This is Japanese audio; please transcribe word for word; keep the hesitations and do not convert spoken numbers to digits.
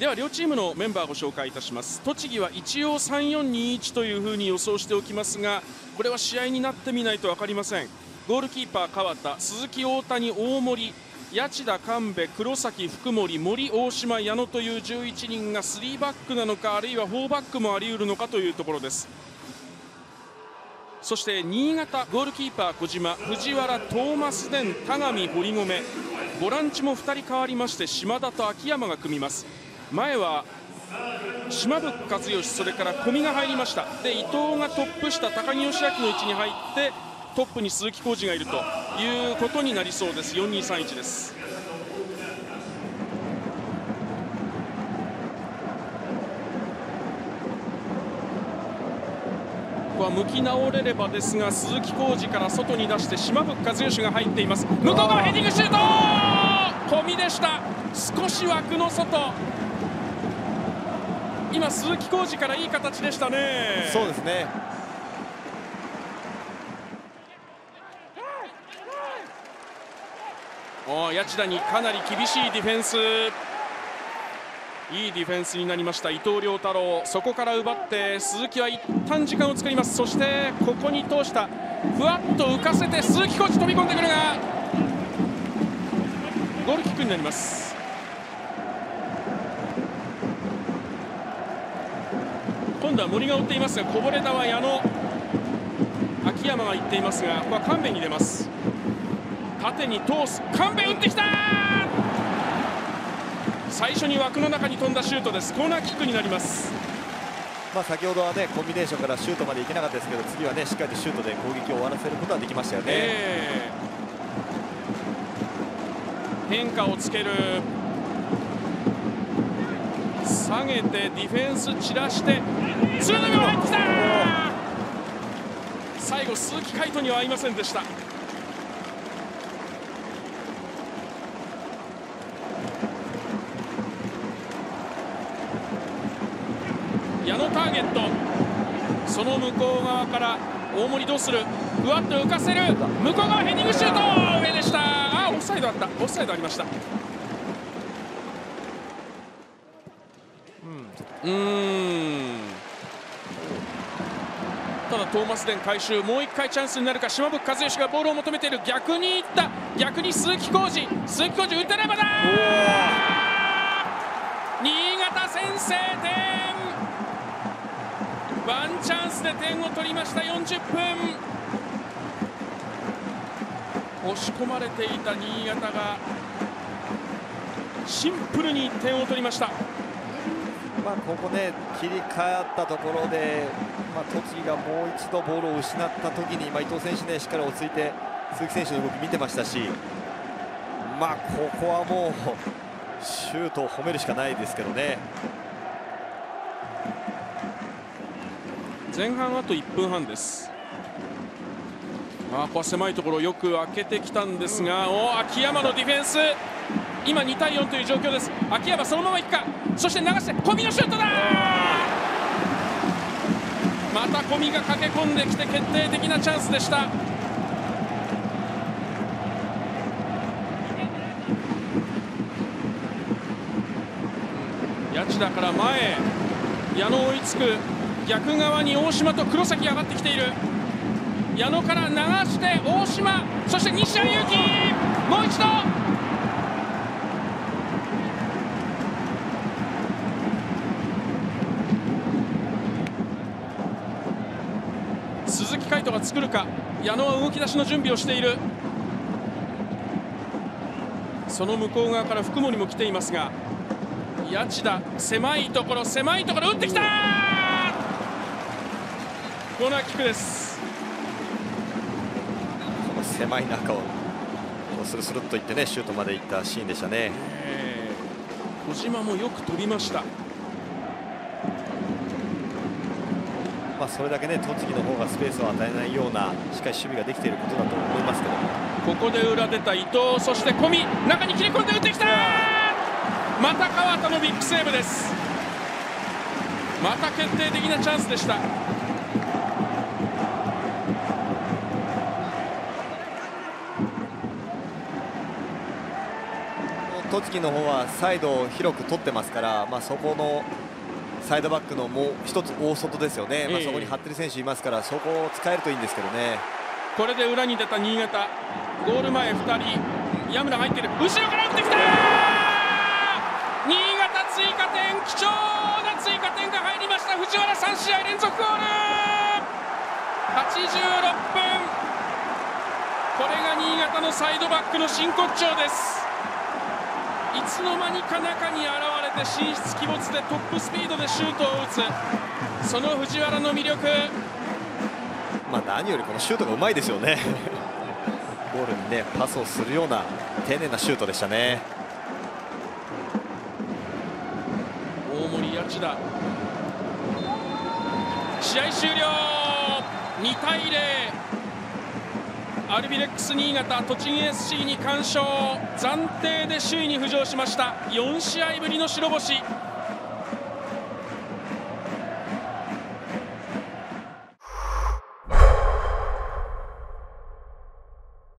では両チームのメンバーをご紹介いたします。栃木は一応さんよんにいちというふうに予想しておきますが、これは試合になってみないと分かりません。ゴールキーパー川田、鈴木、大谷、大森、谷田、神戸、黒崎、福森、森、大島、矢野というじゅういちにんがスリーバックなのか、あるいはフォーバックもあり得るのかというところです。そして新潟、ゴールキーパー小島、藤原、トーマスデン、田上、堀米、ボランチもふたり変わりまして島田と秋山が組みます。前は島吹和義、それから小見が入りました。で伊藤がトップ下、高木義明の位置に入ってトップに鈴木浩二がいるということになりそうです。よんにーさんいちです。ここは向き直れればですが、鈴木浩二から外に出して島吹和義が入っています。向こう側ヘディングシュート、小見でした。少し枠の外。今鈴木浩二からいい形でしたね。 そうですね。 お谷田にかなり厳しいディフェンス、いいディフェンスになりました伊藤涼太郎。そこから奪って鈴木は一旦時間を作ります。そしてここに通したふわっと浮かせて鈴木浩二飛び込んでくるがゴールキックになります。今度は森が追っていますが、こぼれ球は矢野、秋山が行っていますが、ここは神戸に出ます。縦に通す、神戸打ってきた。最初に枠の中に飛んだシュートです。コーナーキックになります。 まあ先ほどはねコンビネーションからシュートまでいけなかったですけど、次はねしっかりとシュートで攻撃を終わらせることはできましたよね。 えー、変化をつける、下げてディフェンス散らしてツーの目も入ってきた。最後鈴木海斗には合いませんでした。矢野ターゲット、その向こう側から大森どうする、ふわっと浮かせる、向こう側ヘディングシュート、上でした。あーオフサイドあった、オフサイドありました。うーん、ただトーマスデン回収、もういっかいチャンスになるか。島吹和義がボールを求めている、逆にいった、逆に鈴木浩二、鈴木浩二打てればだ、新潟先制点、ワンチャンスで点を取りました。よんじゅっぷん、押し込まれていた新潟がシンプルにいってんを取りました。 まあここね切り替わったところで、まあ、栃木がもう一度ボールを失った時に、まあ、伊藤選手ねしっかり落ち着いて鈴木選手の動き見てましたし、まあここはもうシュートを褒めるしかないですけどね。 前半あといっぷんはんです。あここは狭いところよく開けてきたんですが、お秋山のディフェンス、今にたいよんという状況です。秋山そのままいくか、そして流して小見のシュートだ。また小見が駆け込んできて決定的なチャンスでした。谷田から前、矢野追いつく、逆側に大島と黒崎上がってきている。矢野から流して大島、そして西谷勇輝、もう一度鈴木海斗が作るか。矢野は動き出しの準備をしている。その向こう側から福森も来ていますが、谷田狭いところ狭いところ打ってきた。コーナーキックです。 この狭い中をスルスルっといってねシュートまでいったシーンでしたね。 えー、小島もよく飛びました。 まあそれだけね栃木の方がスペースを与えないようなしっかり守備ができていることだと思いますけど、 ここで裏出た伊藤、そして小見、中に切り込んで打ってきた。また川田のビッグセーブです。また決定的なチャンスでした。 栃木の方はサイドを広く取ってますから、まあ、そこのサイドバックのもう一つ大外ですよね、まあ、そこに張ってる選手いますから、そこを使えるといいんですけどね。 これで裏に出た新潟、ゴール前ふたり、矢村入ってる、後ろから打ってきた、新潟追加点、貴重な追加点が入りました。藤原さん試合連続ゴール、はちじゅうろっぷん、これが新潟のサイドバックの真骨頂です。いつの間にか中に現れて神出鬼没でトップスピードでシュートを打つ、その藤原の魅力。 まあ何よりこのシュートがうまいですよねゴールにねパスをするような丁寧なシュートでしたね。 大森谷内田、試合終了、にたいゼロ、アルビレックス新潟栃木 エスシー に完勝、暫定で首位に浮上しました。よん試合ぶりの白星。